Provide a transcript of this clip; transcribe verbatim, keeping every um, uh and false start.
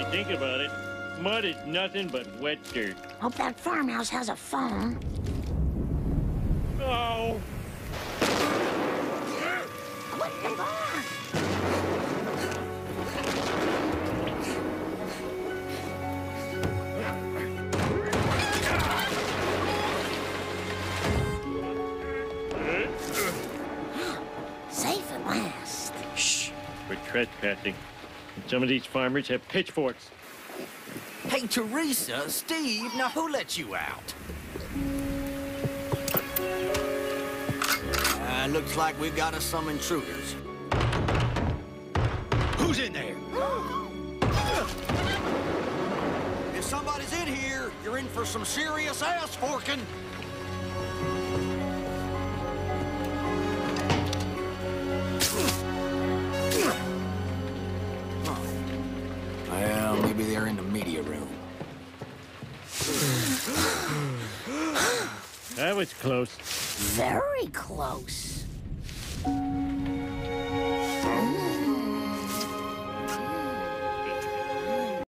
think about it, mud is nothing but wet dirt. Hope that farmhouse has a phone. Oh! Quit the barn! Safe at last. Shh! We're trespassing. And some of these farmers have pitchforks. Hey, Teresa, Steve, now who let you out? Uh, looks like we've got us some intruders. Who's in there? If somebody's in here, you're in for some serious ass forking. Well, maybe they're in the media room. That was close. Very close.